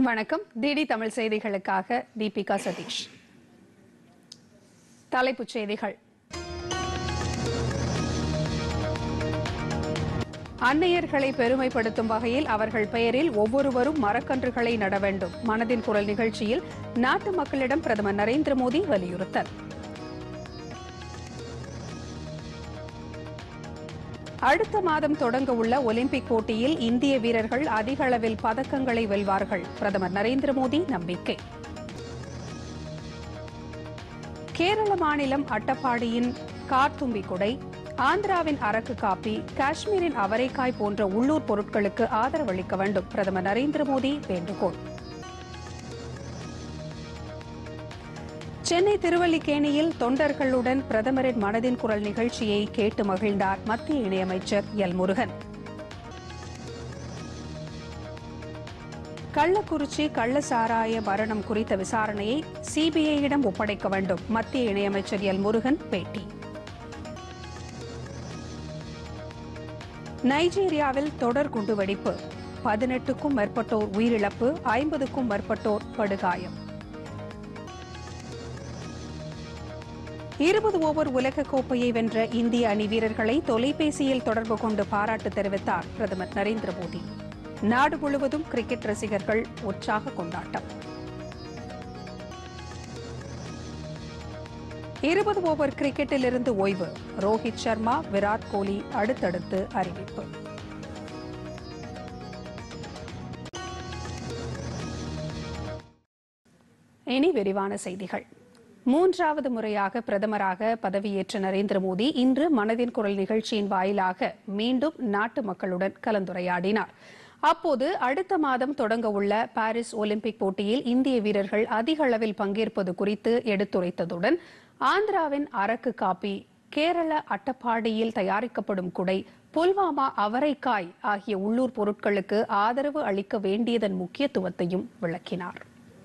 வணக்கம். டிடி தமிழ் செய்திகளுக்காக தீபிகா சதீஷ். தலைப்புச் செய்திகள். அன்னையர்களை பெருமைப்படுத்தும் வகையில் அவர்கள் பெயரில் ஒவ்வொருவரும் மரக்கன்றுகளை நட வேண்டும். மனதின் குரல் நிகழ்ச்சியில் நாட்டு மக்களிடம் பிரதமர் நரேந்திர மோடி வலியுறுத்தல். அடுத்த மாதம் தொடங்க உள்ள ஒலிம்பிக் போட்டியில் இந்திய வீரர்கள் அதிக அளவில் பதக்கங்களை வெல்வார்கள். பிரதமர் நரேந்திர மோடி நம்பிக்கை. கேரள மாநிலம் அட்டப்பாடியின் கார்த்தும்பி குடை, ஆந்திராவின் அரக்கு காப்பி, காஷ்மீரின் அவரைக்காய் போன்ற உள்ளூர் பொருட்களுக்கு ஆதரவளிக்க வேண்டும். பிரதமர் நரேந்திர மோடி வேண்டுகோள். சென்னை திருவல்லிக்கேணியில் தொண்டர்களுடன் பிரதமரின் மனதின் குரல் நிகழ்ச்சியை கேட்டு மகிழ்ந்தார் மத்திய இணையமைச்சர் எல் முருகன். கள்ளக்குறிச்சி கள்ள சாராய மரணம் குறித்த விசாரணையை சிபிஐயிடம் ஒப்படைக்க வேண்டும். மத்திய இணையமைச்சர் எல் முருகன் பேட்டி. நைஜீரியாவில் தொடர் குண்டுவெடிப்பு, 18க்கும் மேற்பட்டோர் உயிரிழப்பு, 50க்கும் மேற்பட்டோர் படுகாயம். 20 ஓவர் உலகக் கோப்பையை வென்ற இந்திய அணி வீரர்களை தொலைபேசியில் தொடர்பு கொண்டு பாராட்டு தெரிவித்தார் பிரதமர் நரேந்திர மோடி. நாடு முழுவதும் கிரிக்கெட் ரசிகர்கள் உற்சாக கொண்டாட்டம். 20 ஓவர் கிரிக்கெட்டில் இருந்து ஓய்வு, ரோஹித் சர்மா, விராட் கோலி அடுத்தடுத்து அறிவிப்பு. இனி விரிவான செய்திகள். 3வது முறையாக பிரதமராக பதவியேற்ற நரேந்திர மோடி இன்று மனதின் குரல் நிகழ்ச்சியின் வாயிலாக மீண்டும் நாட்டு மக்களுடன் கலந்துரையாடினார். அப்போது அடுத்த மாதம் தொடங்க உள்ள பாரிஸ் ஒலிம்பிக் போட்டியில் இந்திய வீரர்கள் அதிக அளவில் பங்கேற்பது குறித்து எடுத்துரைத்ததுடன் ஆந்திராவின் அரக்கு காப்பி, கேரள அட்டப்பாடியில் தயாரிக்கப்படும் குடை, புல்வாமா அவரைக்காய் ஆகிய உள்ளூர் பொருட்களுக்கு ஆதரவு அளிக்க வேண்டியதன் முக்கியத்துவத்தையும் விளக்கினார்.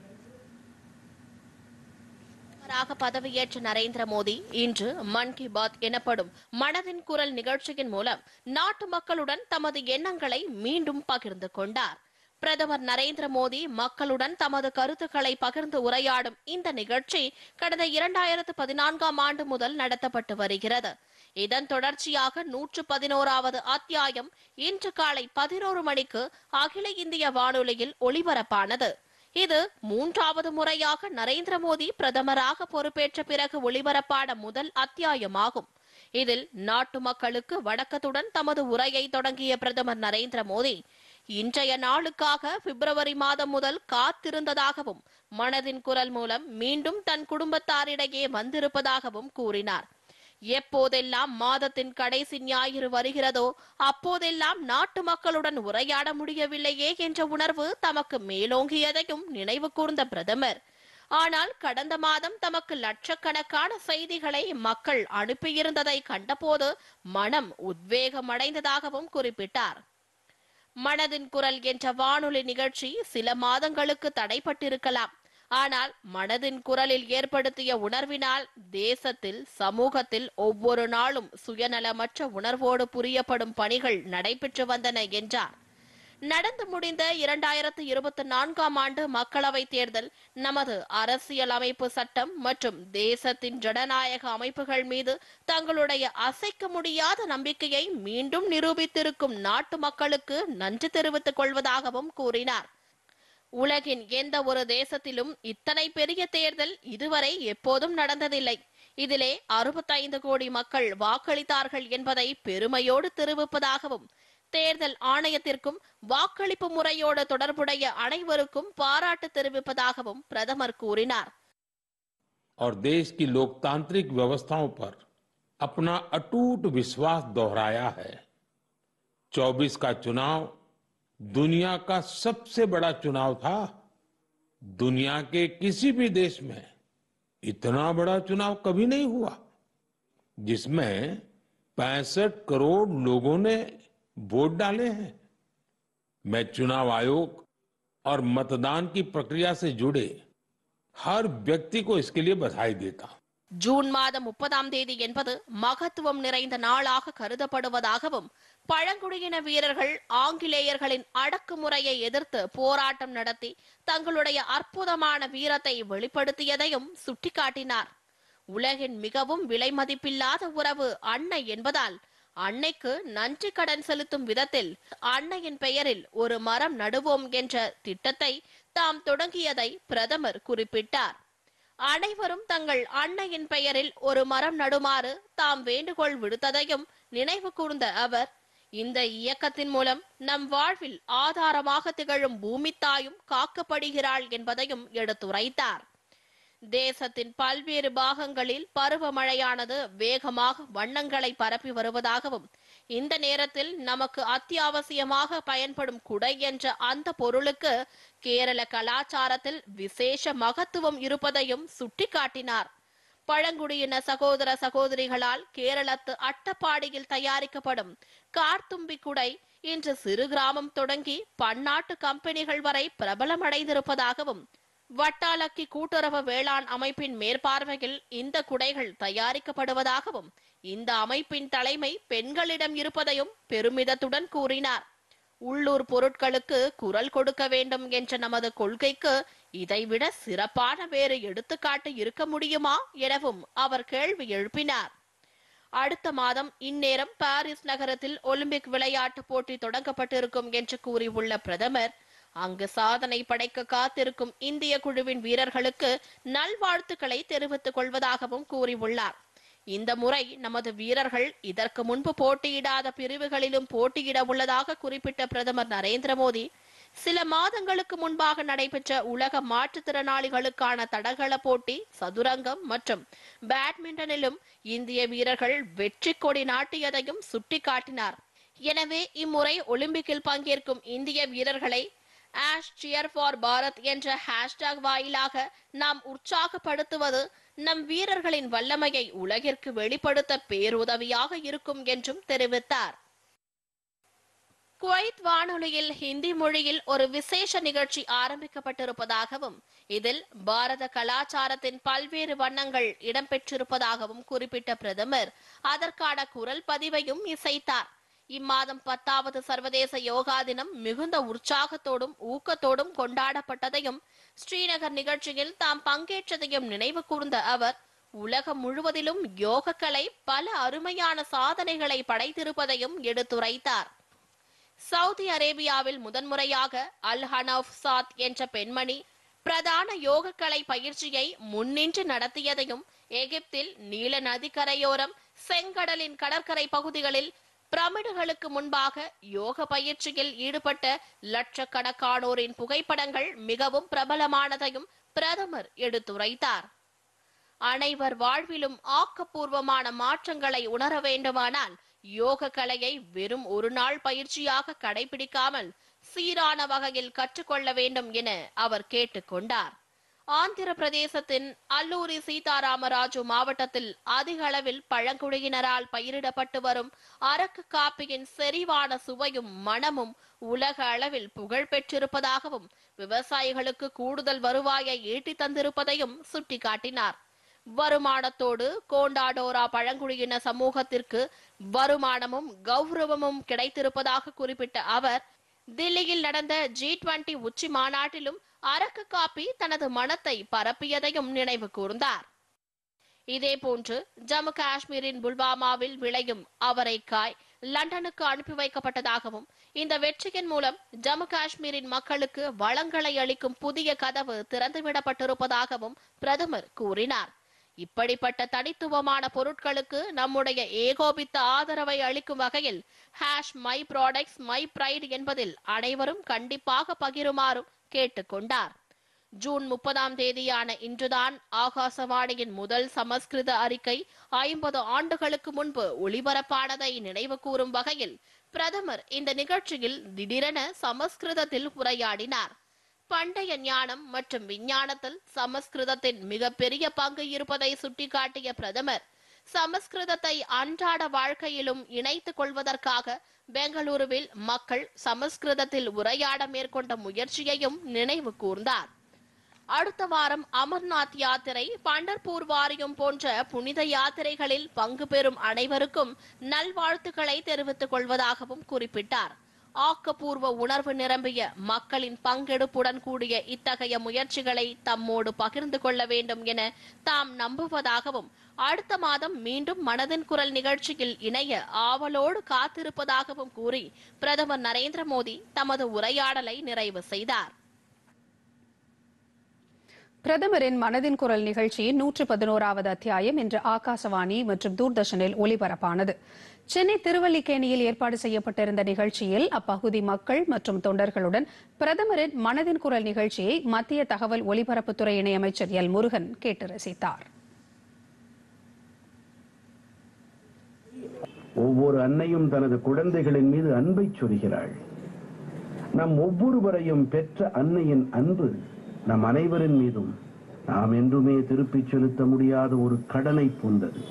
பதவியேற்ற நரேந்திர மோடி இன்று மன் கி பாத் எனப்படும் மனதின் குரல் நிகழ்ச்சியின் மூலம் நாட்டு மக்களுடன் தமது எண்ணங்களை மீண்டும் பகிர்ந்து கொண்டார். பிரதமர் நரேந்திர மோடி மக்களுடன் தமது கருத்துக்களை பகிர்ந்து உரையாடும் இந்த நிகழ்ச்சி கடந்த 2014ஆம் ஆண்டு முதல் நடத்தப்பட்டு வருகிறது. இதன் தொடர்ச்சியாக 111வது அத்தியாயம் இன்று காலை 11 மணிக்கு அகில இந்திய வானொலியில் ஒளிபரப்பானது. இது 3வது முறையாக நரேந்திர மோடி பிரதமராக பொறுப்பேற்ற பிறகு ஒளிபரப்பான முதல் அத்தியாயமாகும். இதில் நாட்டு மக்களுக்கு வணக்கத்துடன் தமது உரையை தொடங்கிய பிரதமர் நரேந்திர மோடி இன்றைய நாளுக்காக பிப்ரவரி மாதம் முதல் காத்திருந்ததாகவும் மனதின் குரல் மூலம் மீண்டும் தன் குடும்பத்தாரிடையே வந்திருப்பதாகவும் கூறினார். எப்போதெல்லாம் மாதத்தின் கடைசி ஞாயிறு வருகிறதோ அப்போதெல்லாம் நாட்டு மக்களுடன் உரையாட முடியவில்லையே என்ற உணர்வு தமக்கு மேலோங்கியதையும் நினைவு கூர்ந்த பிரதமர், ஆனால் கடந்த மாதம் தமக்கு லட்சக்கணக்கான செய்திகளை மக்கள் அனுப்பியிருந்ததை கண்டபோது மனம் உத்வேகமடைந்ததாகவும் குறிப்பிட்டார். மனதின் குரல் என்ற வானொலி நிகழ்ச்சி சில மாதங்களுக்கு தடைப்பட்டிருக்கலாம். ஆனால் மனதின் குரலில் ஏற்படுத்திய உணர்வினால் தேசத்தில், சமூகத்தில் ஒவ்வொரு நாளும் சுயநலமற்ற உணர்வோடு புரியப்படும் பணிகள் நடைபெற்று வந்தன என்றார். நடந்து முடிந்த 2024ஆம் ஆண்டு மக்களவைத் தேர்தல் நமது அரசியல் அமைப்பு சட்டம் மற்றும் தேசத்தின் ஜனநாயக அமைப்புகள் மீது தங்களுடைய அசைக்க முடியாத நம்பிக்கையை மீண்டும் நிரூபித்திருக்கும் நாட்டு மக்களுக்கு நன்றி தெரிவித்துக் கொள்வதாகவும் கூறினார். உலகின் எந்த ஒரு தேசத்திலும் இத்தனை பெரிய தேர்தல் இதுவரை எப்போதும் நடந்ததில்லை. இதிலே 65 கோடி மக்கள் வாக்களித்தார்கள் என்பதை பெருமையோடு தெரிவிப்பதாகவும் தேர்தல் ஆணையத்திற்கும் வாக்களிப்பு முறையோடு தொடர்புடைய அனைவருக்கும் பாராட்டு தெரிவிப்பதாகவும் பிரதமர் கூறினார். और देश की लोकतांत्रिक व्यवस्थाओं पर अपना अटूट विश्वास दोहराया है. 24 का चुनाव दुनिया का सबसे बड़ा चुनाव था. दुनिया के किसी भी देश में इतना बड़ा चुनाव कभी नहीं हुआ, जिसमें 65 करोड़ लोगों ने वोट डाले हैं. मैं चुनाव आयोग और मतदान की प्रक्रिया से जुड़े हर व्यक्ति को इसके लिए बधाई देता हूं. ஜூன் மாதம் 30ஆம் தேதி என்பது மகத்துவம் நிறைந்த நாளாக கருதப்படுவதாகவும், பழங்குடியின வீரர்கள் ஆங்கிலேயர்களின் அடக்குமுறையை எதிர்த்து போராட்டம் நடத்தி தங்களுடைய அற்புதமான வீரத்தை வெளிப்படுத்தியதையும் சுட்டிக்காட்டினார். உலகின் மிகவும் விலைமதிப்பில்லாத உறவு அன்னை என்பதால் அன்னைக்கு நன்றி கடன் செலுத்தும் விதத்தில் அன்னையின் பெயரில் ஒரு மரம் நடுவோம் என்ற திட்டத்தை தாம் தொடங்கியதை பிரதமர் குறிப்பிட்டார். அனைவரும் தங்கள் அன்னையின் பெயரில் ஒரு மரம் நடுமாறு தாம் வேண்டுகோள் விடுத்ததையும் நினைவு கூர்ந்த அவர், இந்த இயக்கத்தின் மூலம் நம் வாழ்வில் ஆதாரமாக திகழும் பூமித்தாயும் காக்கப்படுகிறாள் என்பதையும் எடுத்துரைத்தார். தேசத்தின் பல்வேறு பாகங்களில் பருவமழையானது வேகமாக வண்ணங்களை பரப்பி வருவதாகவும், இந்த நேரத்தில் நமக்கு அத்தியாவசியமாக பயன்படும் குடை என்ற அந்த பொருளுக்கு கேரள கலாச்சாரத்தில் விசேஷ மகத்துவம் இருப்பதையும் சுட்டிக்காட்டினார். பழங்குடியின சகோதர சகோதரிகளால் கேரளத்து அட்டப்பாடியில் தயாரிக்கப்படும் கார்த்தும்பி குடை இன்று சிறு கிராமம் தொடங்கி பன்னாட்டு கம்பெனிகள் வரை பிரபலமடைந்திருப்பதாகவும், வட்டாலக்கி கூட்டுறவு வேளாண் அமைப்பின் மேற்பார்வையில் இந்த குடைகள் தயாரிக்கப்படுவதாகவும், இந்த அமைப்பின் தலைமை பெண்களிடம் இருப்பதையும் பெருமிதத்துடன் கூறினார். உள்ளூர் பொருட்களுக்கு குரல் கொடுக்க வேண்டும் என்ற நமது கொள்கைக்கு இதைவிட சிறப்பான வேறு எடுத்துக்காட்டு இருக்க முடியுமா எனவும் அவர் கேள்வி எழுப்பினார். அடுத்த மாதம் இந்நேரம் பாரிஸ் நகரத்தில் ஒலிம்பிக் விளையாட்டு போட்டி தொடங்கப்பட்டிருக்கும் என்று கூறியுள்ள பிரதமர், அங்கு சாதனை படைக்க காத்திருக்கும் இந்திய குழுவின் வீரர்களுக்கு நல்வாழ்த்துக்களை தெரிவித்துக் கொள்வதாகவும் கூறியுள்ளார். இந்த முறை நமது வீரர்கள் இதற்கு முன்பு போட்டியிடாத பிரிவுகளிலும் போட்டியிட உள்ளதாக குறிப்பிட்ட பிரதமர் நரேந்திர மோடி, சில மாதங்களுக்கு முன்பாக நடைபெற்ற உலக மாற்றுத்திறனாளிகளுக்கான தடகள போட்டி, சதுரங்கம் மற்றும் பேட்மிண்டனிலும் இந்திய வீரர்கள் வெற்றி கொடி நாட்டியதையும் சுட்டிக்காட்டினார். எனவே இம்முறை ஒலிம்பிக்கில் பங்கேற்கும் இந்திய வீரர்களை #cheer4bharat என்ற ஹேஷ்டாக் வாயிலாக நாம் உற்சாகப்படுத்துவது நம் வீரர்களின் வல்லமையை உலகிற்கு வெளிப்படுத்த பேருதவியாக இருக்கும் என்றும் தெரிவித்தார். குவைத் வானொலியில் ஹிந்தி மொழியில் ஒரு விசேஷ நிகழ்ச்சி ஆரம்பிக்கப்பட்டிருப்பதாகவும், இதில் பாரத கலாச்சாரத்தின் பல்வேறு வண்ணங்கள் இடம்பெற்றிருப்பதாகவும் குறிப்பிட்ட பிரதமர் அதற்கான குரல் பதிவையும் இசைத்தார். இம்மாதம் 10வது சர்வதேச யோகா தினம் மிகுந்த உற்சாகத்தோடும் ஊக்கத்தோடும் கொண்டாடப்பட்டதையும், ஸ்ரீநகர் நிகழ்ச்சியில் தாம் பங்கேற்றதையும் நினைவு கூர்ந்த அவர், உலகம் முழுவதிலும் யோக கலை பல அருமையான சாதனைகளை படைத்திருப்பதையும் எடுத்துரைத்தார். சவுதி அரேபியாவில் முதன்முறையாக அல் ஹனஃப் சாத் என்ற பெண்மணி பிரதான யோக கலை பயிற்சியை முன்னின்று நடத்தியதையும், எகிப்தில் நீல நதிக்கரையோரம் செங்கடலின் கடற்கரை பகுதிகளில் பிரமிடுகளுக்கு முன்பாக யோக பயிற்சியில் ஈடுபட்ட லட்சக்கணக்கானோரின் புகைப்படங்கள் மிகவும் பிரபலமானதையும் பிரதமர் எடுத்துரைத்தார். அனைவர் வாழ்விலும் ஆக்கப்பூர்வமான மாற்றங்களை உணர வேண்டுமானால் யோக கலையை வெறும் ஒரு நாள் பயிற்சியாக கடைபிடிக்காமல் சீரான வகையில் கற்றுக்கொள்ள வேண்டும் என அவர் கேட்டுக்கொண்டார். ஆந்திர பிரதேசத்தின் அல்லூரி சீதாராமராஜு மாவட்டத்தில் அதிக அளவில் பழங்குடியினரால் பயிரிடப்பட்டு வரும் அரக்கு காப்பியின் செறிவான சுவையும் மணமும் உலக அளவில் புகழ் பெற்றிருப்பதாகவும், விவசாயிகளுக்கு கூடுதல் வருவாயை ஈட்டி தந்திருப்பதையும் சுட்டிக்காட்டினார். வருமானத்தோடு கோண்டாடோரா பழங்குடியின சமூகத்திற்கு வருமானமும் கௌரவமும் கிடைத்திருப்பதாக குறிப்பிட்ட அவர், தில்லியில் நடந்த G20 உச்சி மாநாட்டிலும் அரக்கு காப்பி தனது மனத்தை பரப்பியதையும் நினைவு கூர்ந்தார். இதேபோன்று ஜம்மு காஷ்மீரின் புல்வாமாவில் விளையும் அவரைக்காய் லண்டனுக்கு அனுப்பி வைக்கப்பட்டதாகவும், இந்த வெற்றியின் மூலம் ஜம்மு காஷ்மீரின் மக்களுக்கு வளங்களை அளிக்கும் புதிய கதவு திறந்துவிடப்பட்டிருப்பதாகவும் பிரதமர் கூறினார். இப்படிப்பட்ட தனித்துவமான பொருட்களுக்கு நம்முடைய ஏகோபித்த ஆதரவை அளிக்கும் வகையில் #myproductsmypride என்பதில் அனைவரும் கண்டிப்பாக பகிருமாறும் கேட்டுக்கொண்டார். ஜூன் 30ஆம் தேதியான இன்றுதான் ஆகாசவாணியின் முதல் சமஸ்கிருத அறிக்கை 50 ஆண்டுகளுக்கு முன்பு ஒளிபரப்பானதை நினைவு கூறும் வகையில் பிரதமர் இந்த நிகழ்ச்சியில் திடீரென சமஸ்கிருதத்தில் உரையாடினார். பண்டைய ஞானம் மற்றும் விஞ்ஞானத்தில் சமஸ்கிருதத்தின் மிகப்பெரிய பங்கு இருப்பதை சுட்டிக்காட்டிய பிரதமர், சமஸ்கிருதத்தை அன்றாட வாழ்க்கையிலும் இணைத்துக் கொள்வதற்காக பெங்களூருவில் மக்கள் சமஸ்கிருதத்தில் உரையாட மேற்கொண்ட முயற்சியையும் நினைவு கூர்ந்தார். அடுத்த வாரம் அமர்நாத் யாத்திரை, பண்டர்பூர் வாரியம் போன்ற புனித யாத்திரைகளில் பங்கு பெறும் அனைவருக்கும் நல்வாழ்த்துக்களை தெரிவித்துக் கொள்வதாகவும் குறிப்பிட்டார். ஆக்கப்பூர்வ உணர்வு நிரம்பிய மக்களின் பங்கெடுப்புடன் கூடிய இத்தகைய முயற்சிகளை தம்மோடு பகிர்ந்து கொள்ள வேண்டும் என தாம் நம்புவதாகவும், அடுத்த மாதம் மீண்டும் மனதின் குரல் நிகழ்ச்சியில் இணைய ஆவலோடு காத்திருப்பதாகவும் கூறி பிரதமர் நரேந்திர மோடி தமது உரையாடலை நிறைவு செய்தார். பிரதமரின் மனதின் குரல் நிகழ்ச்சியின் 111வது அத்தியாயம் இன்று ஆகாசவாணி மற்றும் தூர்தர்ஷனில் ஒலிபரப்பானது. சென்னை திருவல்லிக்கேணியில் ஏற்பாடு செய்யப்பட்டிருந்த நிகழ்ச்சியில் அப்பகுதி மக்கள் மற்றும் தொண்டர்களுடன் பிரதமரின் மனதின் குரல் நிகழ்ச்சியை மத்திய தகவல் ஒலிபரப்புத்துறை இணையமைச்சர் எல் முருகன் கேட்டு ரசித்தார். ஒவ்வொரு அன்னையும் தனது குழந்தைகளின் மீது அன்பை சொரிகிறாள். நம் ஒவ்வொருவரையும் பெற்ற அன்னையின் அன்பு நம் அனைவரின் மீதும் நாம் என்றுமே திருப்பிச் செலுத்த முடியாத ஒரு கடனை போன்றது.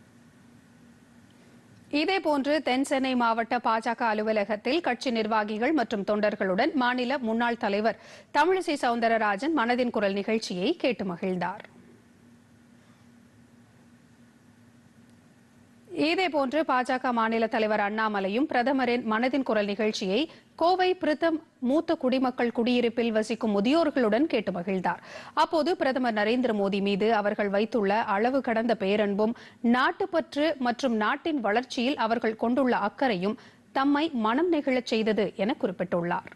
இதேபோன்று தென் சென்னை மாவட்ட பாஜக அலுவலகத்தில் கட்சி நிர்வாகிகள் மற்றும் தொண்டர்களுடன் மாநில முன்னாள் தலைவர் தமிழிசை சவுந்தரராஜன் மனதின் குரல் நிகழ்ச்சியை கேட்டு மகிழ்ந்தார். இதேபோன்று பாஜக மாநில தலைவர் அண்ணாமலையும் பிரதமரின் மனதின் குரல் நிகழ்ச்சியை கோவை பிரித்தம் மூத்த குடிமக்கள் குடியிருப்பில் வசிக்கும் முதியோர்களுடன் கேட்டு மகிழ்ந்தார். அப்போது பிரதமர் நரேந்திர மோடி மீது அவர்கள் வைத்துள்ள அளவு கடந்த பேரன்பும், நாட்டுப்பற்று மற்றும் நாட்டின் வளர்ச்சியில் அவர்கள் கொண்டுள்ள அக்கறையும் தம்மை மனம் நெகிழச் செய்தது என குறிப்பிட்டுள்ளார்.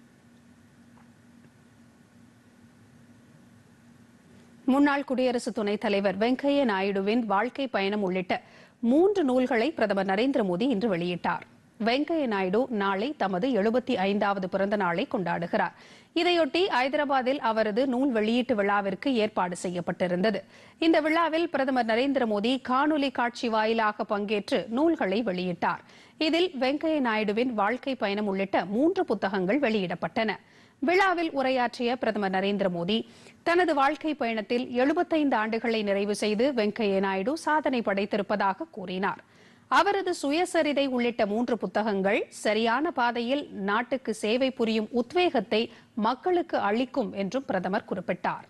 முன்னாள் குடியரசு துணைத் தலைவர் வெங்கையா நாயுடுவின் வாழ்க்கை பயணம் உள்ளிட்ட 3 நூல்களை பிரதமர் நரேந்திர மோடி இன்று வெளியிட்டார். வெங்கையா நாயுடு நாளை தமது 75வது பிறந்த நாளை கொண்டாடுகிறார். இதையொட்டி ஐதராபாத்தில் அவரது நூல் வெளியீட்டு விழாவிற்கு ஏற்பாடு செய்யப்பட்டிருந்தது. இந்த விழாவில் பிரதமர் நரேந்திர மோடி காணொலி காட்சி வாயிலாக பங்கேற்று நூல்களை வெளியிட்டார். இதில் வெங்கையா நாயுடுவின் வாழ்க்கை பயணம் உள்ளிட்ட 3 புத்தகங்கள் வெளியிடப்பட்டன. விழாவில் உரையாற்றிய பிரதமர் நரேந்திர மோடி தனது வாழ்க்கை பயணத்தில் 75 ஆண்டுகளை நிறைவு செய்து வெங்கையா நாயுடு சாதனை படைத்திருப்பதாக கூறினார். அவரது சுயசரிதை உள்ளிட்ட 3 புத்தகங்கள் சரியான பாதையில் நாட்டுக்கு சேவை புரியும் உத்வேகத்தை மக்களுக்கு அளிக்கும் என்றும் பிரதமர் குறிப்பிட்டார்.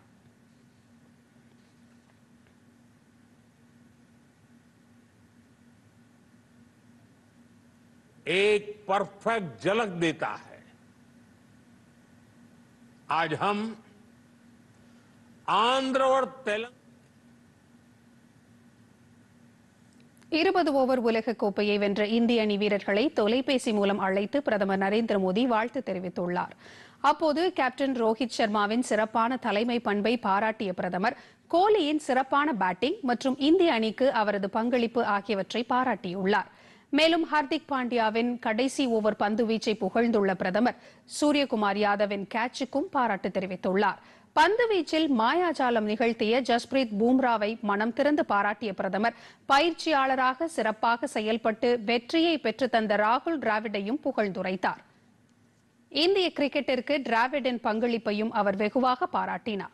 एक परफेक्ट झलक देता है। आज हम आंध्र और तेलंगाना 20 ஓவர் உலக கோப்பையை வென்ற இந்திய அணி வீரர்களை தொலைபேசி மூலம் அழைத்து பிரதமர் நரேந்திர மோடி வாழ்த்து தெரிவித்துள்ளார். அப்போது கேப்டன் ரோஹித் சர்மாவின் சிறப்பான தலைமை பண்பை பாராட்டிய பிரதமர் கோலியின் சிறப்பான பேட்டிங் மற்றும் இந்திய அணிக்கு அவரது பங்களிப்பு ஆகியவற்றை பாராட்டியுள்ளார். மேலும் ஹார்திக் பாண்டியாவின் கடைசி ஓவர் பந்து வீச்சை புகழ்ந்துள்ள பிரதமர் சூரியகுமார் யாதவின் கேட்சுக்கும் பாராட்டு தெரிவித்துள்ளார். பந்து வீச்சில் மாயாஜாலம் நிகழ்த்திய ஜஸ்பிரீத் பூம்ராவை மனம் திறந்து பாராட்டிய பிரதமர் பயிற்சியாளராக சிறப்பாக செயல்பட்டு வெற்றியை பெற்றுத் தந்த ராகுல் டிராவிடையும் புகழ்ந்துரைத்தார். இந்திய கிரிக்கெட்டிற்கு டிராவிடின் பங்களிப்பையும் அவர் வெகுவாக பாராட்டினார்.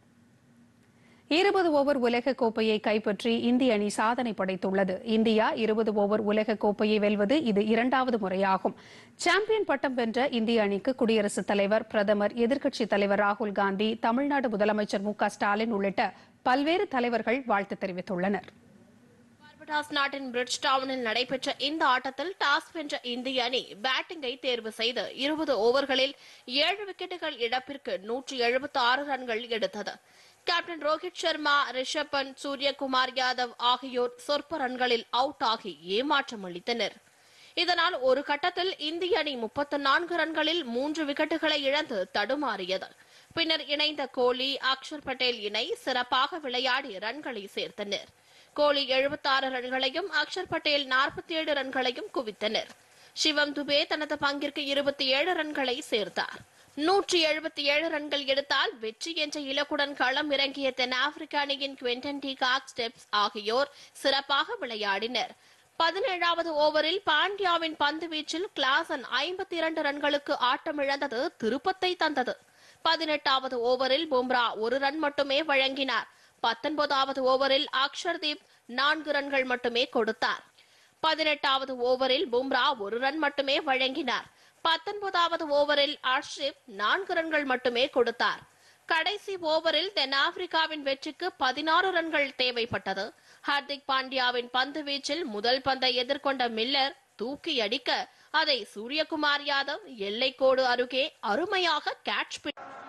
20 ஓவர் உலக கோப்பையை கைப்பற்றி இந்திய அணி சாதனை படைத்துள்ளது. இந்தியா 20 ஓவர் உலக கோப்பையை வெல்வது இது 2வது முறையாகும். சாம்பியன் பட்டம் வென்ற இந்திய அணிக்கு குடியரசுத் தலைவர், பிரதமர், எதிர்க்கட்சித் தலைவர் ராகுல் காந்தி, தமிழ்நாடு முதலமைச்சர் மு.க. ஸ்டாலின் உள்ளிட்ட பல்வேறு தலைவர்கள் வாழ்த்து தெரிவித்துள்ளனர். பார்படாஸ் நாட்டின் பிரிட்ஜ்டவுனில் நடைபெற்ற இந்த ஆட்டத்தில் டாஸ் வென்ற இந்திய அணி பேட்டிங்கை தேர்வு செய்து 20 ஓவர்களில் 7 விக்கெட்டுகள் இழப்பிற்கு 176 ரன்கள் எடுத்தது. கேப்டன் ரோஹித் சர்மா, ரிஷப் பண்ட், சூரியகுமார் யாதவ் ஆகியோர் சொற்ப ரன்களில் அவுட் ஆகி ஏமாற்றம் அளித்தனர். இதனால் ஒரு கட்டத்தில் இந்திய அணி 34 ரன்களில் 3 விக்கெட்டுகளை இழந்து தடுமாறியது. பின்னர் இணைந்த கோலி, அக்ஷர் பட்டேல் இணை சிறப்பாக விளையாடி ரன்களை சேர்த்தனர். கோலி 76 ரன்களையும் அக்ஷர் பட்டேல் 47 ரன்களையும் குவித்தனர். சிவம் துபே தனது பங்கிற்கு 27 ரன்களை சேர்த்தார். 177 ரன்கள் எடுத்தால் வெற்றி என்ற இலக்குடன் களம் இறங்கிய தென்னாப்பிரிக்க அணியின் குவின்டன் டி காக் ஸ்டெப்ஸ் ஆகியோர் சிறப்பாக விளையாடினர். 17வது ஓவரில் பாண்டியாவின் பந்து வீச்சில் கிளாசன் 52 ரன்களுக்கு ஆட்டமிழந்தது திருப்பத்தை தந்தது. 18வது ஓவரில் பும்ரா 1 ரன் மட்டுமே வழங்கினார். 19வது ஓவரில் அக்ஷர்தீப் 4 ரன்கள் மட்டுமே கொடுத்தார். 18வது ஓவரில் பும்ரா 1 ரன் மட்டுமே வழங்கினார். 19வது ஓவரில் அர்ஷிப் 4 ரன்கள் மட்டுமே கொடுத்தார். கடைசி ஓவரில் தென்னாப்பிரிக்காவின் வெற்றிக்கு 16 ரன்கள் தேவைப்பட்டது. ஹார்திக் பாண்டியாவின் பந்து வீச்சில் முதல் பந்தை எதிர்கொண்ட மில்லர் தூக்கி அடிக்க அதை சூரியகுமார் யாதவ் எல்லைக்கோடு அருகே அருமையாக கேட்ச்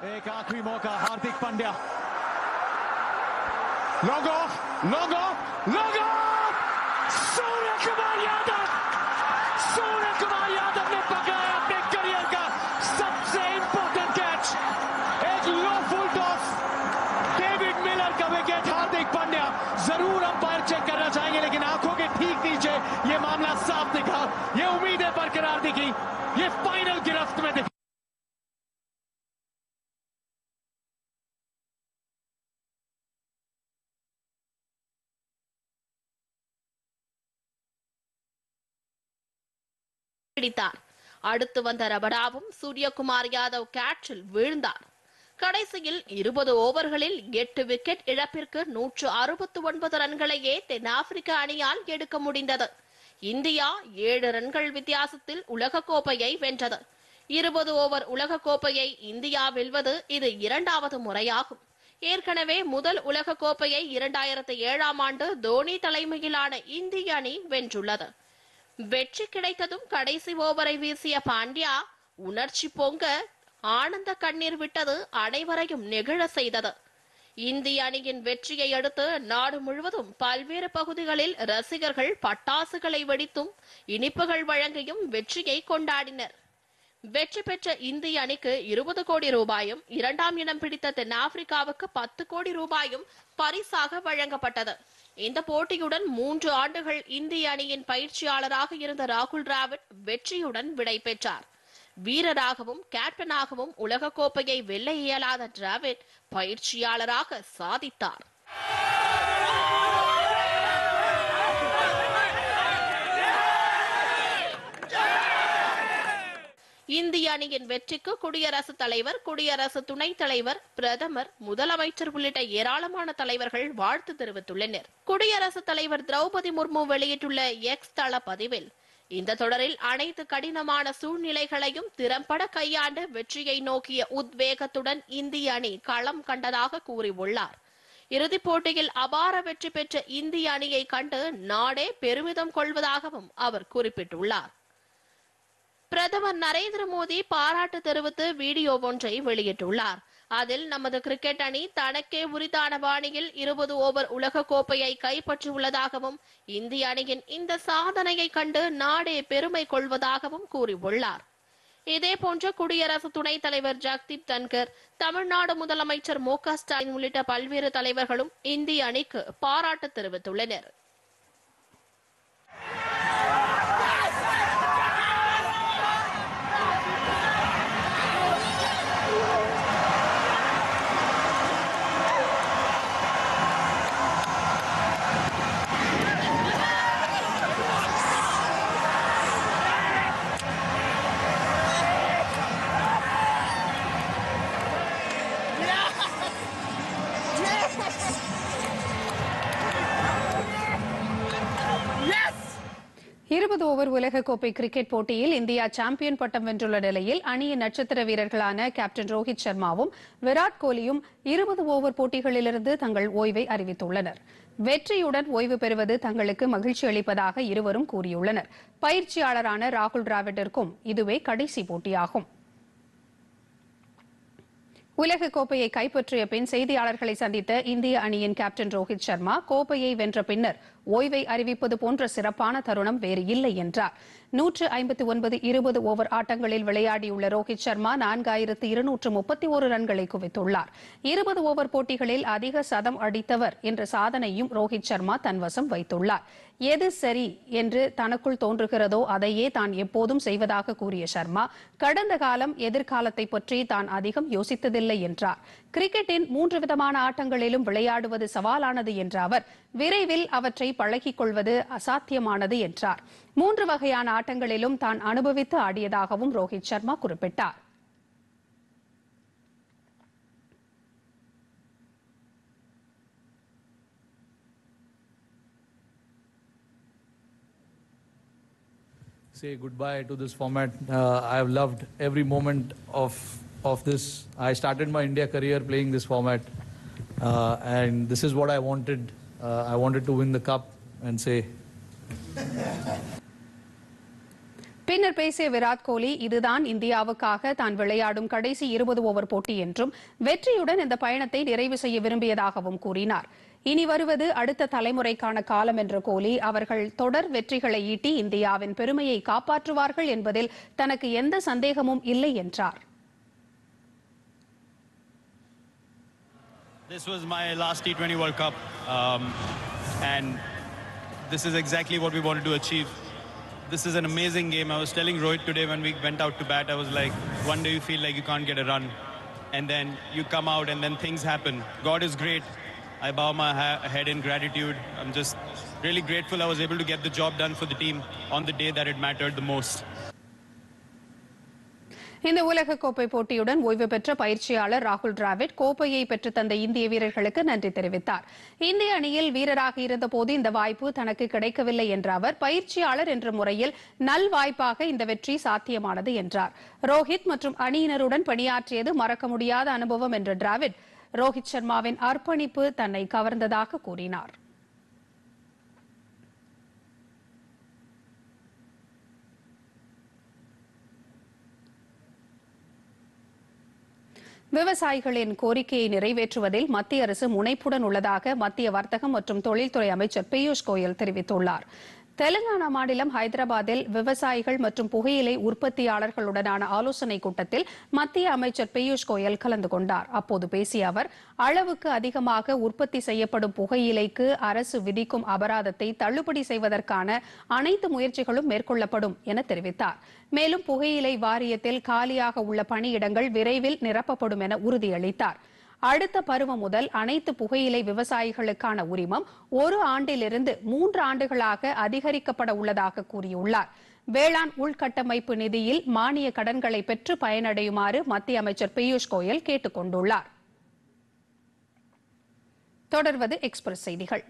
जरूर अंपायर चेक करना चाहेंगे, लेकिन आंखों के ठीक नीचे ये मामला साफ दिखा, ये उम्मीदें बरकरार दिखी, ये फाइनल गिरफ्त में दिखी। அடுத்து வந்த ரபடாவும் சூரியகுமார் யாதவ் கேட்சில் வீழ்ந்தார். கடைசியில் 20 ஓவர்களில் 8 விக்கெட் இழப்பிற்கு 169 ரன்களையே தென்னாப்பிரிக்க அணியால் எடுக்க முடிந்தது. இந்தியா 7 ரன்கள் வித்தியாசத்தில் உலகக்கோப்பையை வென்றது. 20 ஓவர் உலகக்கோப்பையை இந்தியா வெல்வது இது இரண்டாவது முறையாகும். ஏற்கனவே முதல் உலகக்கோப்பையை 2007ஆம் ஆண்டு தோனி தலைமையிலான இந்திய அணி வென்றுள்ளது. வெற்றி கிடைத்ததும் கடைசி ஓவரை வீசிய பாண்டியா உணர்ச்சி பொங்க ஆனந்த கண்ணீர் விட்டது அனைவரையும் நெகிழ செய்தது. இந்திய அணியின் வெற்றியை அடுத்து நாடு முழுவதும் பல்வேறு பகுதிகளில் ரசிகர்கள் பட்டாசுகளை வெடித்தும் இனிப்புகள் வழங்கியும் வெற்றியை கொண்டாடினர். வெற்றி பெற்ற இந்திய அணிக்கு 20 கோடி ரூபாயும், 2ஆம் இடம் பிடித்த தென்னாப்பிரிக்காவுக்கு 10 கோடி ரூபாயும் பரிசாக வழங்கப்பட்டது. இந்த போட்டியுடன் 3 ஆண்டுகள் இந்திய அணியின் பயிற்சியாளராக இருந்த ராகுல் டிராவிட் வெற்றியுடன் விடை பெற்றார். வீரராகவும் கேப்டனாகவும் உலகக்கோப்பையை வெல்ல இயலாத டிராவிட் பயிற்சியாளராக சாதித்தார். இந்திய அணியின் வெற்றிக்கு குடியரசுத் தலைவர், குடியரசு துணைத் தலைவர், பிரதமர், முதலமைச்சர் உள்ளிட்ட ஏராளமான தலைவர்கள் வாழ்த்து தெரிவித்துள்ளனர். குடியரசுத் தலைவர் திரௌபதி முர்மு வெளியிட்டுள்ள எக்ஸ் தள பதிவில், இந்த தொடரில் அனைத்து கடினமான சூழ்நிலைகளையும் திறம்பட கையாண்டு வெற்றியை நோக்கிய உத்வேகத்துடன் இந்திய அணி களம் கண்டதாக கூறியுள்ளார். இறுதிப் போட்டியில் அபார வெற்றி பெற்ற இந்திய அணியை கண்டு நாடே பெருமிதம் கொள்வதாகவும் அவர் குறிப்பிட்டுள்ளார். பிரதமர் நரேந்திர மோடி பாராட்டு தெரிவித்து வீடியோ ஒன்றை வெளியிட்டுள்ளார். அதில் நமது கிரிக்கெட் அணி தனக்கே உரித்தான பாணியில் 20 ஓவர் உலகக்கோப்பையை கைப்பற்றியுள்ளதாகவும் இந்திய அணியின் இந்த சாதனையை கண்டு நாடே பெருமை கொள்வதாகவும் கூறியுள்ளார். இதேபோன்று குடியரசு துணைத் தலைவர் ஜெகதீப் தன்கர், தமிழ்நாடு முதலமைச்சர் மு.க. ஸ்டாலின் உள்ளிட்ட பல்வேறு தலைவர்களும் இந்திய அணிக்கு பாராட்டு தெரிவித்துள்ளனர். ஓவர் உலகக்கோப்பை கிரிக்கெட் போட்டியில் இந்தியா சாம்பியன் பட்டம் வென்றுள்ள நிலையில் அணியின் நட்சத்திர வீரர்களான கேப்டன் ரோஹித் சர்மாவும் விராட் கோலியும் 20 ஓவர் போட்டிகளிலிருந்து தங்கள் ஓய்வை அறிவித்துள்ளனர். வெற்றியுடன் ஓய்வு பெறுவது தங்களுக்கு மகிழ்ச்சி அளிப்பதாக இருவரும் கூறியுள்ளனர். பயிற்சியாளரான ராகுல் டிராவிட்டிற்கும் இதுவே கடைசி போட்டியாகும். உலகக்கோப்பையை கைப்பற்றிய பின் செய்தியாளர்களை சந்தித்த இந்திய அணியின் கேப்டன் ரோஹித் சர்மா, கோப்பையை வென்ற பின்னர் ஓய்வை அறிவிப்பது போன்ற சிறப்பான தருணம் வேறு இல்லை என்றார். 159 20 ஓவர் ஆட்டங்களில் விளையாடியுள்ள ரோஹித் சர்மா 4231 ரன்களை குவித்துள்ளார். 20 ஓவர் போட்டிகளில் அதிக சதம் அடித்தவர் என்ற சாதனையும் ரோஹித் சர்மா தன்வசம் வைத்துள்ளார். எது சரி என்று தனக்குள் தோன்றுகிறதோ அதையே தான் எப்போதும் செய்வதாக கூறிய சர்மா, கடந்த காலம் எதிர்காலத்தை பற்றி தான் அதிகம் யோசித்ததில்லை என்றார். கிரிக்கெட்டின் 3 விதமான ஆட்டங்களிலும் விளையாடுவது சவாலானது என்ற அவர், விரைவில் அவற்றை பழகிக் கொள்வது அசாத்தியமானது என்றார். 3 வகையான ஆட்டங்களிலும் தான் அனுபவித்து ஆடியதாகவும் ரோஹித் சர்மா குறிப்பிட்டார். Say goodbye to this format. I have loved every moment of of this. I started my India career playing this format, and this is what I wanted. I wanted to win the cup and say. பின்னர் பேசிய விராட் கோலி, இதுதான் இந்தியாவுக்காக தான் விளையாடும் கடைசி 20 over போட்டி என்றும் வெற்றியுடன் இந்த பயணத்தை நிறைவு செய்ய விரும்பியதாகவும் கூறினார். இனி வருவது அடுத்த தலைமுறைக்கான காலம் என்ற கோலி, அவர்கள் தொடர் வெற்றிகளை ஈட்டி இந்தியாவின் பெருமையை காப்பாற்றுவார்கள் என்பதில் தனக்கு எந்த சந்தேகமும் இல்லை என்றார். This was my last T20 World Cup, and this is exactly what we wanted to achieve. This is an amazing game. I was telling Rohit today when we went out to bat, I was like, one day you feel like you can't get a run, and then you come out and then things happen. God is great. I bow my head in gratitude. I'm just really grateful I was able to get the job done for the team on the day that it mattered the most. இந்த உலகக்கோப்பை போட்டியுடன் ஓய்வு பெற்ற பயிற்சியாளர் ராகுல் டிராவிட் கோப்பையை பெற்று தந்த இந்திய வீரர்களுக்கு நன்றி தெரிவித்தார். இந்திய அணியில் வீரராக இருந்தபோது இந்த வாய்ப்பு தனக்கு கிடைக்கவில்லை என்ற அவர், பயிற்சியாளர் என்ற முறையில் நல்வாய்ப்பாக இந்த வெற்றி சாத்தியமானது என்றார். ரோஹித் மற்றும் அணியினருடன் பணியாற்றியது மறக்க முடியாத அனுபவம் என்ற டிராவிட், ரோஹித் சர்மாவின் அர்ப்பணிப்பு தன்னை கவர்ந்ததாக கூறினார். விவசாயிகளின் கோரிக்கையை நிறைவேற்றுவதில் மத்திய அரசு முனைப்புடன் உள்ளதாக மத்திய வர்த்தகம் மற்றும் தொழில்துறை அமைச்சர் பியூஷ் கோயல் தெரிவித்துள்ளார். தெலுங்கானா மாநிலம் ஹைதராபாத்தில் விவசாயிகள் மற்றும் புகையிலை உற்பத்தியாளர்களுடனான ஆலோசனைக் கூட்டத்தில் மத்திய அமைச்சர் பியூஷ் கோயல் கலந்து கொண்டார். அப்போது பேசிய அவர், அளவுக்கு அதிகமாக உற்பத்தி செய்யப்படும் புகையிலைக்கு அரசு விதிக்கும் அபராதத்தை தள்ளுபடி செய்வதற்கான அனைத்து முயற்சிகளும் மேற்கொள்ளப்படும் என தெரிவித்தார். மேலும் புகையிலை வாரியத்தில் காலியாக உள்ள பணியிடங்கள் விரைவில் நிரப்பப்படும் என உறுதியளித்தார். அடுத்த பருவம் முதல் அனைத்து புகையிலை விவசாயிகளுக்கான உரிமம் 1 ஆண்டிலிருந்து 3 ஆண்டுகளாக அதிகரிக்கப்பட உள்ளதாக கூறியுள்ளார். வேளாண் உள்கட்டமைப்பு நிதியில் மானிய கடன்களை பெற்று பயனடையுமாறு மத்திய அமைச்சர் பியூஷ் கோயல் கேட்டுக் கொண்டுள்ளார். தொடர்வது எக்ஸ்பிரஸ் செய்திகள்.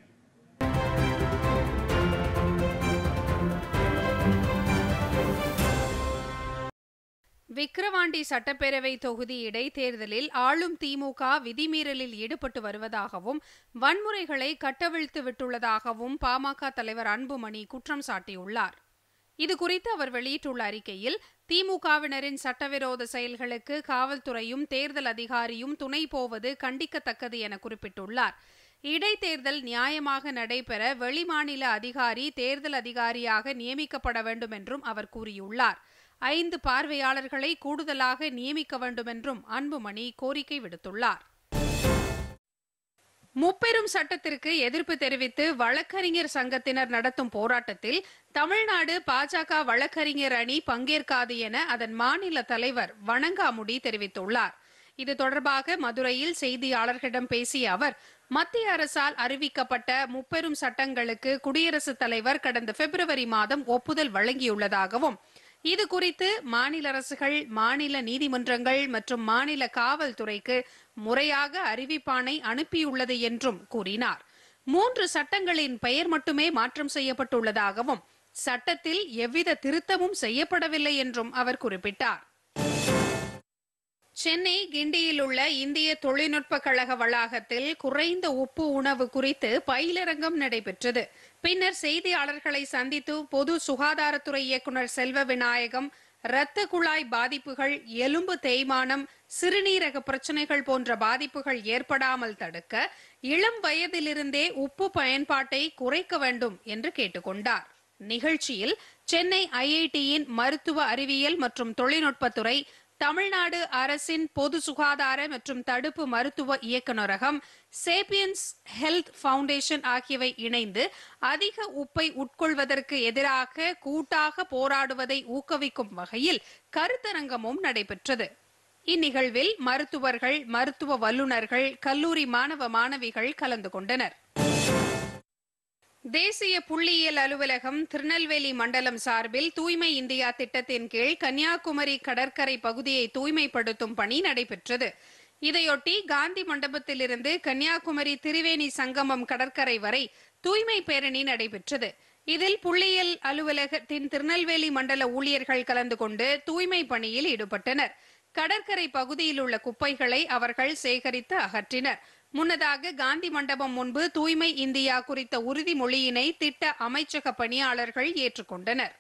விக்கிரவாண்டி சட்டப்பேரவை தொகுதி இடைத்தேர்தலில் ஆளும் திமுக விதிமீறலில் ஈடுபட்டு வருவதாகவும் வன்முறைகளை கட்டவிழ்த்து விட்டுள்ளதாகவும் பாமக தலைவர் அன்புமணி குற்றம் சாட்டியுள்ளார். இதுகுறித்து அவர் வெளியிட்டுள்ள அறிக்கையில், திமுகவினரின் சட்டவிரோத செயல்களுக்கு காவல்துறையும் தேர்தல் அதிகாரியும் துணை போவது கண்டிக்கத்தக்கது என குறிப்பிட்டுள்ளார். இடைத்தேர்தல் நியாயமாக நடைபெற வெளிமாநில அதிகாரி தேர்தல் அதிகாரியாக நியமிக்கப்பட வேண்டும் என்றும் அவர் கூறியுள்ளார். 5 பார்வையாளர்களை கூடுதலாக நியமிக்க வேண்டும் என்றும் அன்புமணி கோரிக்கை விடுத்துள்ளார். முப்பெரும் சட்டத்திற்கு எதிர்ப்பு தெரிவித்து வழக்கறிஞர் சங்கத்தினர் நடத்தும் போராட்டத்தில் தமிழ்நாடு பாஜக வழக்கறிஞர் அணி பங்கேற்காது என அதன் மாநில தலைவர் வணங்காமுடி தெரிவித்துள்ளார். இது தொடர்பாக மதுரையில் செய்தியாளர்களிடம் பேசிய அவர், மத்திய அரசால் அறிவிக்கப்பட்ட முப்பெரும் சட்டங்களுக்கு குடியரசுத் தலைவர் கடந்த பிப்ரவரி மாதம் ஒப்புதல் வழங்கியுள்ளதாகவும், இது குறித்து மாநில அரசுகள், மாநில நீதிமன்றங்கள் மற்றும் மாநில காவல்துறைக்கு முறையாக அறிவிப்பாணை அனுப்பியுள்ளது என்றும் கூறினார். 3 சட்டங்களின் பெயர் மட்டுமே மாற்றம் செய்யப்பட்டுள்ளதாகவும், சட்டத்தில் எவ்வித திருத்தமும் செய்யப்படவில்லை என்றும் அவர் குறிப்பிட்டார். சென்னை கிண்டியில் உள்ள இந்திய தொழில்நுட்ப கழக வளாகத்தில் குறைந்த உப்பு உணவு குறித்து பயிலரங்கம் நடைபெற்றது. பின்னர் செய்தியாளர்களை சந்தித்து பொது சுகாதாரத்துறை இயக்குநர் செல்வ விநாயகம், இரத்த குழாய் பாதிப்புகள், எலும்பு தேய்மானம், சிறுநீரக பிரச்சனைகள் போன்ற பாதிப்புகள் ஏற்படாமல் தடுக்க இளம் வயதிலிருந்தே உப்பு பயன்பாட்டை குறைக்க வேண்டும் என்று கேட்டுக்கொண்டார். நிகழ்ச்சியில் சென்னை ஐஐடியின் மருத்துவ அறிவியல் மற்றும் தொழில்நுட்பத்துறை, தமிழ்நாடு அரசின் பொது சுகாதார மற்றும் தடுப்பு மருத்துவ இயக்குநரகம், சேப்பியன்ஸ் ஹெல்த் ஃபவுண்டேஷன் ஆகியவை இணைந்து அதிக உப்பை உட்கொள்வதற்கு எதிராக கூட்டாக போராடுவதை ஊக்குவிக்கும் வகையில் கருத்தரங்கமும் நடைபெற்றது. இந்நிகழ்வில் மருத்துவர்கள், மருத்துவ வல்லுநர்கள், கல்லூரி மாணவ மாணவிகள் கலந்து கொண்டனர். தேசிய புள்ளியியல் அலுவலகம் திருநெல்வேலி மண்டலம் சார்பில் தூய்மை இந்தியா திட்டத்தின் கீழ் கன்னியாகுமரி கடற்கரை பகுதியை தூய்மைப்படுத்தும் பணி நடைபெற்றது. இதையொட்டி காந்தி மண்டபத்திலிருந்து கன்னியாகுமரி திரிவேணி சங்கமம் கடற்கரை வரை தூய்மை பேரணி நடைபெற்றது. இதில் புள்ளியியல் அலுவலகத்தின் திருநெல்வேலி மண்டல ஊழியர்கள் கலந்து கொண்டு தூய்மை பணியில் ஈடுபட்டனர். கடற்கரை பகுதியில் உள்ள குப்பைகளை அவர்கள் சேகரித்து அகற்றினர். முன்னதாக காந்தி மண்டபம் முன்பு தூய்மை இந்தியா குறித்த உறுதிமொழியினை திட்ட அமைச்சக பணியாளர்கள் ஏற்றுக்கொண்டனர்.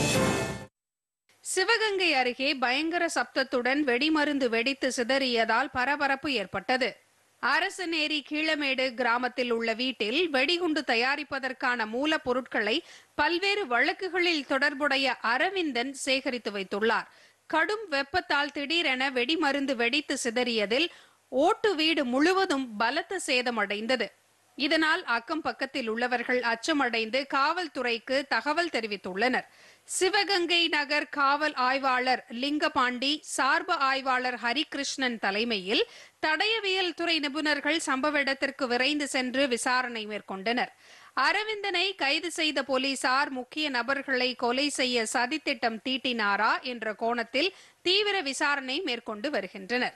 சிவகங்கை அருகே பயங்கர சப்தத்துடன் வெடிமருந்து வெடித்து சிதறியதால் பரபரப்பு ஏற்பட்டது. அரசநேரி கீழமேடு கிராமத்தில் உள்ள வீட்டில் வெடிகுண்டு தயாரிப்பதற்கான மூலப்பொருட்களை பல்வேறு வழக்குகளில் தொடர்புடைய அரவிந்தன் சேகரித்து வைத்துள்ளார். கடும் வெப்பத்தால் திடீரென வெடிமருந்து வெடித்து சிதறியதில் ஓட்டு வீடு முழுவதும் பலத்த சேதமடைந்தது. இதனால் அக்கம் பக்கத்தில் உள்ளவர்கள் அச்சமடைந்து காவல்துறைக்கு தகவல் தெரிவித்துள்ளனர். சிவகங்கை நகர் காவல் ஆய்வாளர் லிங்கபாண்டி, சார்பு ஆய்வாளர் ஹரிகிருஷ்ணன் தலைமையில் தடயவியல் துறை நிபுணர்கள் சம்பவ இடத்திற்கு விரைந்து சென்று விசாரணை மேற்கொண்டனர். அரவிந்தனை கைது செய்த போலீசார் முக்கிய நபர்களை கொலை செய்ய சதித்திட்டம் தீட்டினாரா என்ற கோணத்தில் தீவிர விசாரணை மேற்கொண்டு வருகின்றனர்.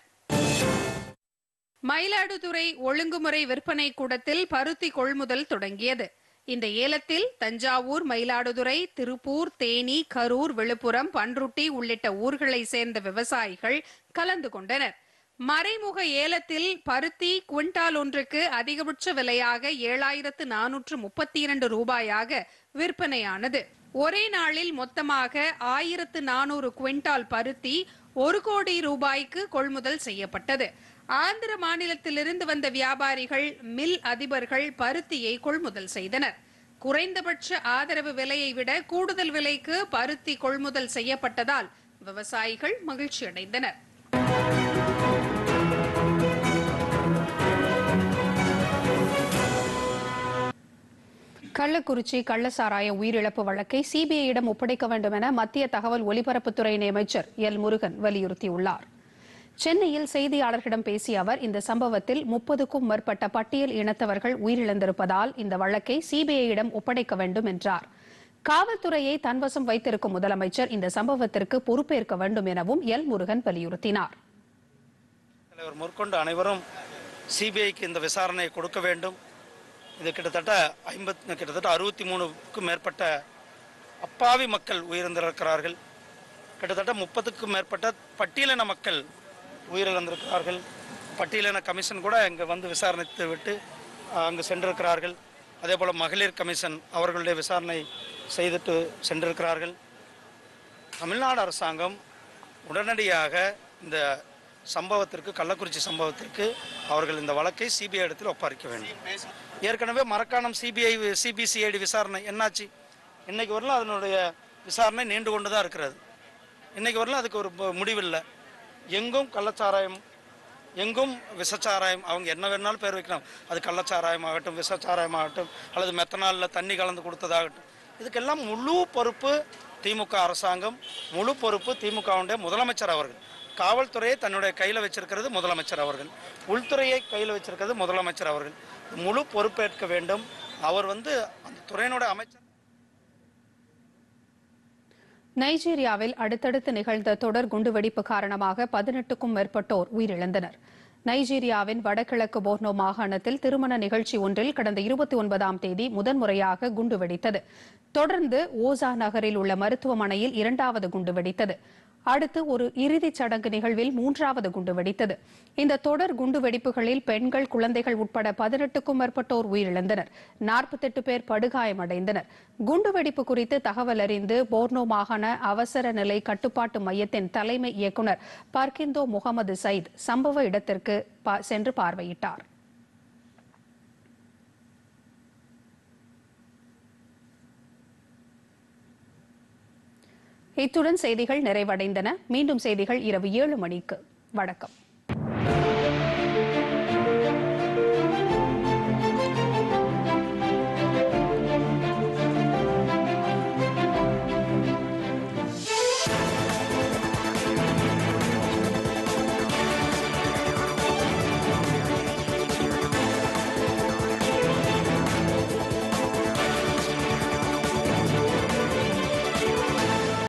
மயிலாடுதுறை ஒழுங்குமுறை விற்பனை கூடத்தில் பருத்தி கொள்முதல் தொடங்கியது. இந்த ஏலத்தில் தஞ்சாவூர், மயிலாடுதுறை, திருப்பூர், தேனி, கரூர், விழுப்புரம், பன்ருட்டி உள்ளிட்ட ஊர்களை சேர்ந்த விவசாயிகள் கலந்து கொண்டனர். மறைமுக ஏலத்தில் பருத்தி குவிண்டால் ஒன்றுக்கு அதிகபட்ச விலையாக 7,432 ரூபாயாக விற்பனையானது. ஒரே நாளில் மொத்தமாக 1,400 குவிண்டால் பருத்தி 1 கோடி ரூபாய்க்கு கொள்முதல் செய்யப்பட்டது. ஆந்திர மாநிலத்திலிருந்து வந்த வியாபாரிகள், மில் அதிபர்கள் பருத்தியை கொள்முதல் செய்தனர். குறைந்தபட்ச ஆதரவு விலையை விட கூடுதல் விலைக்கு பருத்தி கொள்முதல் செய்யப்பட்டதால் விவசாயிகள் மகிழ்ச்சியடைந்தனர். கள்ளக்குறிச்சி கள்ளசாராய உயிரிழப்பு வழக்கை சிபிஐயிடம் ஒப்படைக்க வேண்டும் என மத்திய தகவல் ஒலிபரப்புத்துறை இணையமைச்சர் எல் முருகன் வலியுறுத்தியுள்ளார். சென்னையில் செய்தியாளர்களிடம் பேசிய அவர், இந்த சம்பவத்தில் 30க்கும் மேற்பட்ட பட்டியல் இனத்தவர்கள் உயிரிழந்திருப்பதால் இந்த வழக்கை சிபிஐயிடம் ஒப்படைக்க வேண்டும் என்றார். காவல்துறையை தன்வசம் வைத்திருக்கும் முதலமைச்சர் இந்த சம்பவத்திற்கு பொறுப்பேற்க வேண்டும் எனவும் எல் முருகன் வலியுறுத்தினார். மேற்கொண்டு அனைவரும் சிபிஐக்கு இந்த விசாரணையை கொடுக்க வேண்டும். இது கிட்டத்தட்ட 63க்கும் மேற்பட்ட அப்பாவி மக்கள் உயிரிழந்திருக்கிறார்கள். கிட்டத்தட்ட 30க்கும் மேற்பட்ட பட்டியலின மக்கள் உயிரிழந்திருக்கிறார்கள். பட்டியலின கமிஷன் கூட இங்கே வந்து விசாரணைத்து விட்டு அங்கு சென்றிருக்கிறார்கள். அதே போல் மகளிர் கமிஷன் அவர்களுடைய விசாரணை செய்துட்டு சென்றிருக்கிறார்கள். தமிழ்நாடு அரசாங்கம் உடனடியாக இந்த சம்பவத்திற்கு, கள்ளக்குறிச்சி சம்பவத்திற்கு அவர்கள் இந்த வழக்கை சிபிஐ இடத்தில் ஒப்படைக்க வேண்டும். ஏற்கனவே மரக்காணம் சிபிசிஐடி விசாரணை என்னாச்சு? இன்னைக்கு வரலாம் அதனுடைய விசாரணை நீண்டு கொண்டு தான் இருக்கிறது. இன்னைக்கு வரலாம் அதுக்கு ஒரு முடிவில்லை. எங்கும் கள்ளச்சாராயம், எங்கும் விஷச்சாராயம். அவங்க என்ன வேணாலும் பேர் வைக்கலாம். அது கள்ளச்சாராயம் ஆகட்டும், விஷச்சாராயம் ஆகட்டும், அல்லது மெத்தனாலில் தண்ணி கலந்து கொடுத்ததாகட்டும், இதுக்கெல்லாம் முழு பொறுப்பு திமுக அரசாங்கம், முழு பொறுப்பு திமுகவுடைய முதலமைச்சர் அவர்கள். காவல்துறையை தன்னுடைய கையில் வச்சிருக்கிறது முதலமைச்சர் அவர்கள். உள்துறையை கையில் வச்சிருக்கிறது முதலமைச்சர் அவர்கள். முழு பொறுப்பேற்க வேண்டும். அவர் அந்த துறையினுடைய அமைச்சர். நைஜீரியாவில் அடுத்தடுத்து நிகழ்ந்த தொடர் குண்டுவெடிப்பு காரணமாக 18க்கும் மேற்பட்டோர் உயிரிழந்தனர். நைஜீரியாவின் வடகிழக்கு போர்னோ மாகாணத்தில் திருமண நிகழ்ச்சி ஒன்றில் கடந்த 29ஆம் தேதி முதன்முறையாக குண்டு வெடித்தது. தொடர்ந்து ஓசா நகரில் உள்ள மருத்துவமனையில் 2வது குண்டு வெடித்தது. அடுத்து ஒரு இறுதிச் சடங்கு நிகழ்வில் 3வது குண்டு வெடித்தது. இந்த தொடர் குண்டு வெடிப்புகளில் பெண்கள், குழந்தைகள் உட்பட 18க்கும் மேற்பட்டோர் உயிரிழந்தனர். 48 பேர் படுகாயமடைந்தனர். குண்டுவெடிப்பு குறித்து தகவல் அறிந்து போர்னோ மாகாண அவசர நிலை கட்டுப்பாட்டு மையத்தின் தலைமை இயக்குநர் பர்கிந்தோ முகமது சயித் சம்பவ இடத்திற்கு சென்று பார்வையிட்டார். இத்துடன் செய்திகள் நிறைவடைந்தன. மீண்டும் செய்திகள் இரவு 7 மணிக்கு. வணக்கம்.